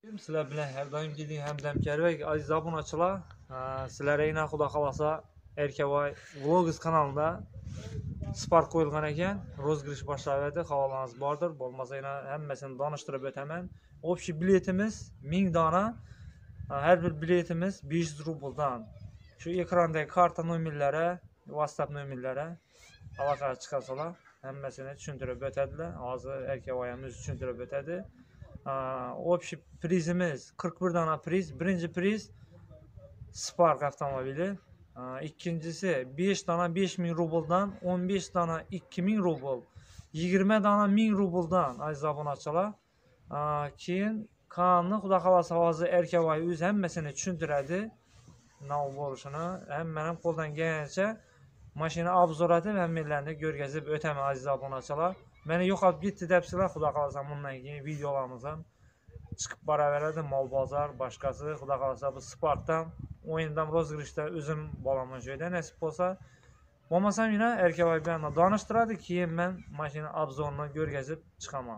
Sizler bilen her daim dediğim hemdemkarlar, aziz abunachılar, sizlere yine Xudo xolasa Erkavay Vlogs kanalında Spark koyulgan ekan, rozgirish boshlanadi, havolangiz bordir. Bo'lmasa yana hammasini donishtirib o'taman. Общий biletimiz 1000 dona. Her bir biletimiz 500 rubldan. Şu ekrandagi karta nomerlari, WhatsApp nomerlari aloqaga chiqasalar, hammasini tushuntirib o'tadilar. Hozir Erkavayimiz tushuntirib o'tadi. Общий prizimiz 41 dona priz. Birinci priz Spark avtomobili. İkincisi 5 dana 5000 rubldan, 15 dana 2000 rubl, 20 dana 1000 rubldan aziz abunachılar. Keyin kanalni Xudo xolasa hozir Erkavay o'z hammasini tushuntiradi. Nima bo'lishini hammaning qo'ldan kelgancha mashina obzor etib, hammalarni ko'rgazib o'taman aziz abunachılar. Meni yo'qolib ketdi debsizlar, Xudo xolasa bundan keyin videolarimiz ham chiqib boraveradi, mol bozor, boshqasi. Xudo xolasa bu Sparkdan o'yindan rozgirishda o'zim bo'laman joyda nasib bo'lsa. Bo'lmasam yana Erkavay bilan donishtiradi, keyin men mashina obzorini ko'rgazib chiqaman.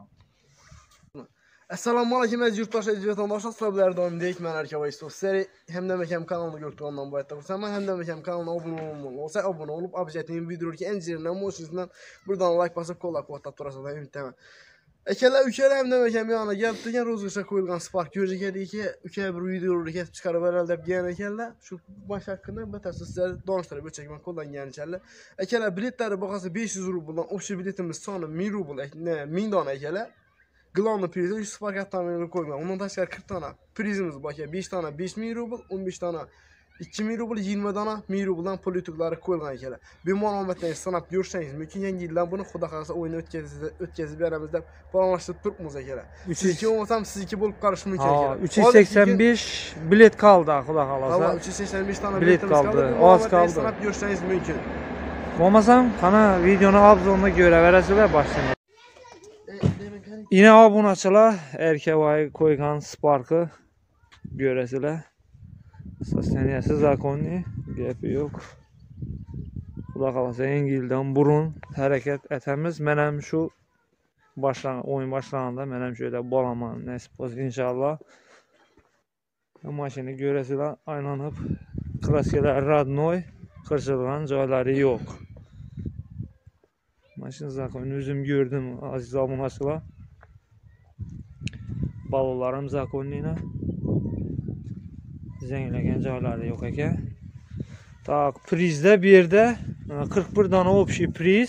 Assalomu alaykum aziz yurtdoshlar, vatandoshlar, sizlar doim deyik, men Erkavay Seri Hemdem Ekem kanalını gördüğümden bu hayatta kursam, Hemdem Ekem kanalına abone olup abjetimin videodaki en zirine muhsinizden buradan like basıp kollak vatat turasında ümitleme. Ükele Hemdem Ekem yanına gelip degan rozgirishga koyulgan Spark görecek ki ükele bir videoları kesip çıkarıp herhalde gelin ekenler şu baş hakkında batası sizler donuşturup öçekmen koldan gelin ekenler. Ekele biletleri bakası 500 rubldan, общий biletimiz sonra 1000 rubl, 1000 dona ekele. Glonlu prizi 3 Spark avtomobilini koygan. Ondan tashqari 40 tane prizimiz bor ekan. 5 tane 5000 rubl, 15 tane 2000 rubl, 20 tane 1000 rubldan pul yutuqlari qo'yilgan ekan. Bemalol omadlaringizni sanab ko'rsangiz mumkin. Yangi yildan buni Xudo xolasa o'yin o'tkazib beramiz deb planlashtirib turibmiz ekan. Sizniki olmasam sizniki bo'lib qolishi mumkin ekan. 385 bilet kaldı Xudo xolasa. 385 tane bilet kaldı. Oz kaldı. Sanab ko'rsangiz mumkin. Bo'lmasam qana videoni obzorini ko'raverasizlar boshdan. Yine abunachılar Erkavay koygan Spark'ı göresizler. Sosteniyasi zakonni gapi yo'q. Xudo xolasa yangi yildan burun harakat etamiz. Men ham shu o'yin boshlanganda men ham shu yerda bo'laman nasib bo'lsa inshaalloh. Mashina ko'rasizlar, aylanib kraskalar radnoy, qirchilgan joylari yo'q. Mashina zakonni o'zim ko'rdim aziz abunachılar. Balonlarım zakonnina. Zenglagan joylari yo'q ekan. Tak, prizda bu yerda 41 dona общий priz.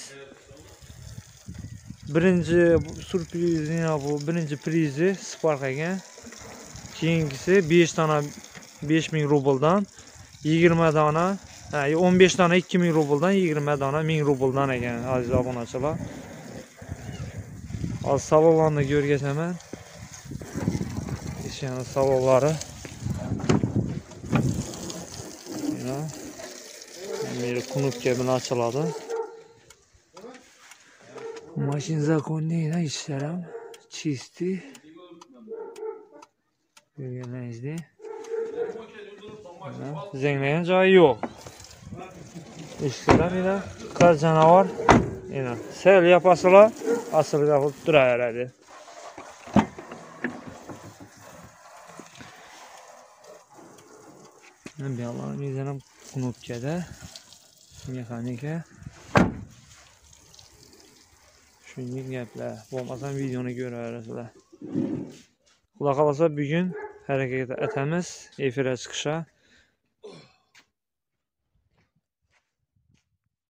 Birinchi surprizina bu birinchi prizi Spark ekan. Keyingisi 5 dona 5000 rubldan, 20 dona, 15 dona 2000 rubldan, 20 dona 1000 rubldan ekan aziz abunachılar. Az salonlarni ko'rgazaman. Yani salonları bir kunupka bilan açıladi. Mashin zakonnina ishlarim chisti. Ko'rganingizdek. Zenglagan joyi yo'q. Eshiklar yana qar janavar. Yana sel yapasılar asılga qilib turaveradi. Bu yoqlar mezanam knopkada mexanika. Shunday gaplar. Bo'lmasam videoni ko'raverasizlar. Xudo xolasa bugun harakat etamiz, efirga chiqishga.